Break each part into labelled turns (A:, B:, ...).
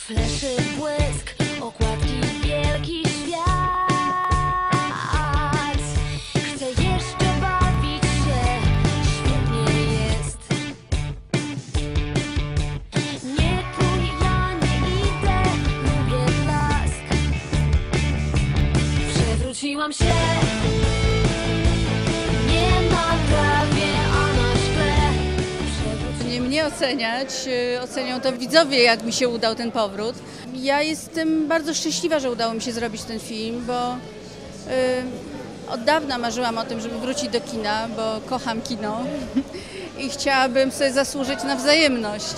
A: Fleszy błysk, okładki wielki świat. Chcę jeszcze bawić się, świetnie jest. Nie tuj, ja nie idę, lubię blask. Przewróciłam się, nie ma prawie, a na szkle.
B: Nie mnie oceniać, ocenią to widzowie, jak mi się udał ten powrót. Ja jestem bardzo szczęśliwa, że udało mi się zrobić ten film, bo od dawna marzyłam o tym, żeby wrócić do kina, bo kocham kino i chciałabym sobie zasłużyć na wzajemność.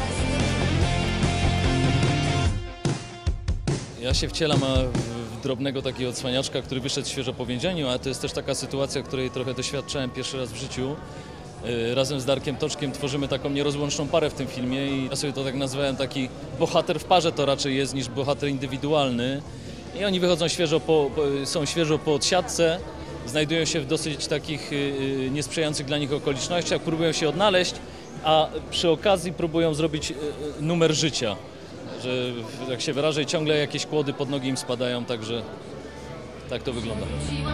C: Ja się wcielam w drobnego takiego cwaniaczka, który wyszedł świeżo po więzieniu, a to jest też taka sytuacja, której trochę doświadczałem pierwszy raz w życiu. Razem z Darkiem Toczkiem tworzymy taką nierozłączną parę w tym filmie i ja sobie to tak nazwałem, taki bohater w parze to raczej jest niż bohater indywidualny. I oni wychodzą są świeżo po odsiadce, znajdują się w dosyć takich niesprzyjających dla nich okolicznościach, próbują się odnaleźć, a przy okazji próbują zrobić numer życia. Że, jak się wyrażę, ciągle jakieś kłody pod nogi im spadają, także tak to wygląda.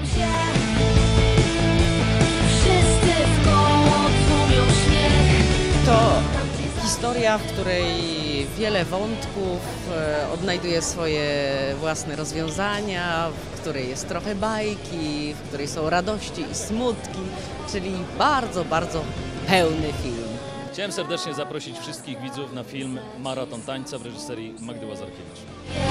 A: Wszyscy wkoło tłumią śmiech.
D: To historia, w której wiele wątków odnajduje swoje własne rozwiązania, w której jest trochę bajki, w której są radości i smutki, czyli bardzo, bardzo pełny film.
C: Chciałem serdecznie zaprosić wszystkich widzów na film Maraton Tańca w reżyserii Magdy Łazarkiewicz.